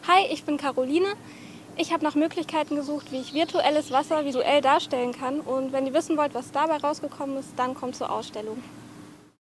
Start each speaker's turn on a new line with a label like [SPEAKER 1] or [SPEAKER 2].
[SPEAKER 1] Hi, ich bin Caroline. Ich habe nach Möglichkeiten gesucht, wie ich virtuelles Wasser visuell darstellen kann. Und wenn ihr wissen wollt, was dabei rausgekommen ist, dann kommt zur Ausstellung.